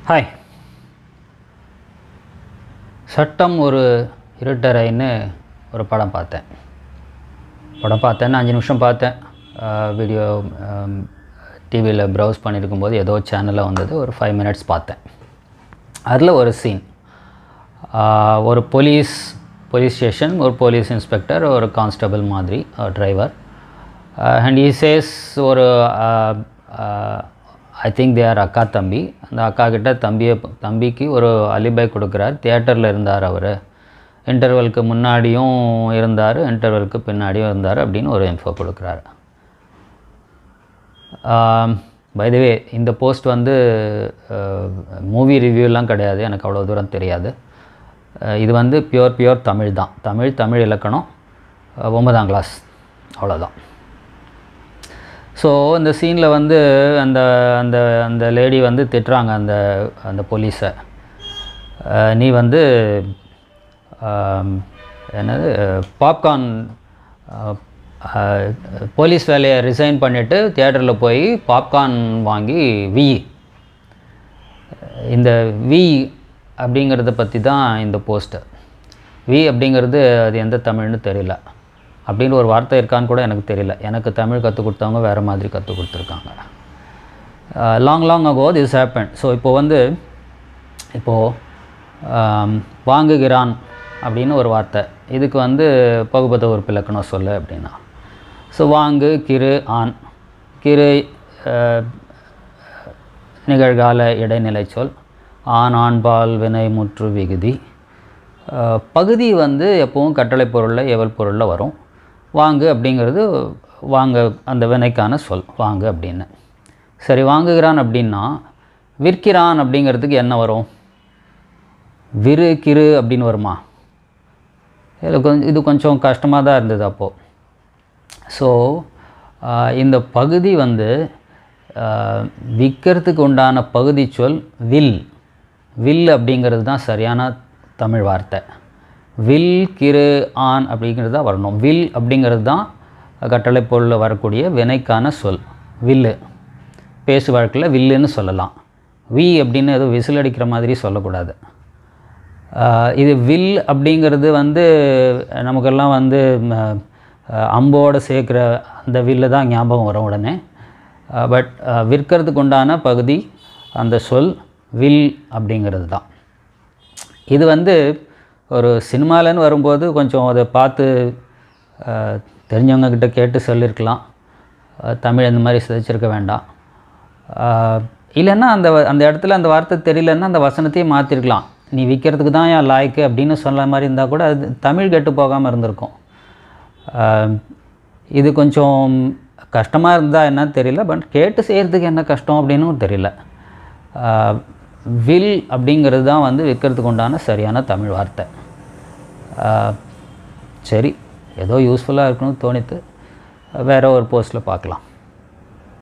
Hi. சட்டம் ஒரு இருட்டறைன்னு ஒரு படம் பார்த்தேன். பார்த்தேன்னா 5 நிமிஷம் பார்த்தேன். வீடியோ டிவியில் ப்ரௌஸ் பண்ணியிருக்கும்போது ஏதோ சேனலில் வந்தது. ஒரு 5 மினிட்ஸ் பார்த்தேன். அதில் ஒரு சீன், ஒரு போலீஸ் ஸ்டேஷன், ஒரு போலீஸ் இன்ஸ்பெக்டர், ஒரு கான்ஸ்டபிள் மாதிரி டிரைவர், அண்ட் ஹி சேஸ் ஒரு ஐ திங்க் தே ஆர் அக்கா தம்பி. அந்த அக்கா கிட்ட தம்பிக்கு ஒரு அலிபை கொடுக்குறார். தியேட்டரில் இருந்தார், அவர் இன்டர்வலுக்கு முன்னாடியும் இருந்தார், இன்டர்வலுக்கு பின்னாடியும் இருந்தார் அப்படின்னு ஒரு இன்ஃபோ கொடுக்குறாரு. பை தி வே, இந்த போஸ்ட் வந்து மூவி ரிவ்யூலாம் கிடையாது, எனக்கு அவ்வளோ தூரம் தெரியாது. இது வந்து பியூர் தமிழ் தான். தமிழ் இலக்கணம் 9ஆம் கிளாஸ், அவ்வளோதான். ஸோ இந்த சீனில் வந்து அந்த அந்த அந்த லேடி வந்து திட்டுறாங்க அந்த போலீஸை. நீ வந்து என்னது பாப்கார்ன், போலீஸ் வேலையை ரிசைன் பண்ணிவிட்டு தியேட்டரில் போய் பாப்கார்ன் வாங்கி இந்த அப்படிங்கிறத பற்றி தான் இந்த போஸ்டர். அப்படிங்கிறது அது எந்த தமிழ்னு தெரியல. அப்படின்னு ஒரு வார்த்தை இருக்கான்னு கூட எனக்கு தெரியல. எனக்கு தமிழ் கற்றுக் கொடுத்தவங்க வேறு மாதிரி கற்றுக் கொடுத்துருக்காங்க. Long ago this happen. So இப்போது வாங்குகிறான் அப்படின்னு ஒரு வார்த்தை. இதுக்கு வந்து பகுபத உறுப்பு இலக்கணம் சொல்லு அப்படின்னா, ஸோ வாங்கு கிரு ஆண், கிரு நிகழ்கால இடைநிலை சொல், ஆண்பால் வினை முற்று விகுதி. பகுதி வந்து எப்போவும் கட்டளை பொருளில் எவல் பொருளில் வரும். வாங்கு அப்படிங்கிறது அந்த வினைக்கான சொல், வாங்கு அப்படின்னு. சரி, வாங்குகிறான் அப்படின்னா விற்கிறான் அப்படிங்கிறதுக்கு என்ன வரும்? விரு கிரு அப்படின்னு வருமா? இது கொஞ்சம் கஷ்டமாக தான் இருந்தது அப்போது. ஸோ இந்த பகுதி வந்து விற்கிறதுக்கு உண்டான பகுதி சொல் வில் அப்படிங்கிறது தான் சரியான தமிழ் வார்த்தை. வில் கிரு ஆண் அப்படிங்கிறது தான் வரணும். வில் அப்படிங்கிறது தான் கட்டளை பொருளில் வரக்கூடிய வினைக்கான சொல். வில்லு, பேசு வழக்கில் வில்லுன்னு சொல்லலாம். அப்படின்னு ஏதோ விசில் அடிக்கிற மாதிரி சொல்லக்கூடாது. இது வில் அப்படிங்கிறது வந்து நமக்கெல்லாம் வந்து அம்போடு சேர்க்குற அந்த வில்லு தான் ஞாபகம் வரும் உடனே. பட் விற்கிறதுக்கு உண்டான பகுதி அந்த சொல் வில் அப்படிங்கிறது தான். இது வந்து ஒரு சினிமாலன்னு வரும்போது கொஞ்சம் அதை பார்த்து தெரிஞ்சவங்கக்கிட்ட கேட்டு சொல்லியிருக்கலாம். தமிழ் இந்த மாதிரி சிதைச்சிருக்க வேண்டாம். இல்லைன்னா அந்த இடத்துல அந்த வார்த்தை தெரியலன்னா அந்த வசனத்தையே மாற்றிருக்கலாம். நீ விற்கிறதுக்கு தான் என் லாய்க்கு அப்படின்னு சொல்ல மாதிரி இருந்தால் கூட அது தமிழ் கெட்டு போகாமல் இருந்திருக்கும். இது கொஞ்சம் கஷ்டமாக இருந்தால் என்னன்னு தெரியல. பட் கேட்டு செய்கிறதுக்கு என்ன கஷ்டம் அப்படின்னு தெரியல. வில் அப்படிங்கிறது தான் வந்து விற்கிறதுக்கு உண்டான சரியான தமிழ் வார்த்தை. சரி, ஏதோ யூஸ்ஃபுல்லாக இருக்கணும்னு தோணித்து வேறு ஒரு போஸ்ட்டில் பார்க்கலாம்.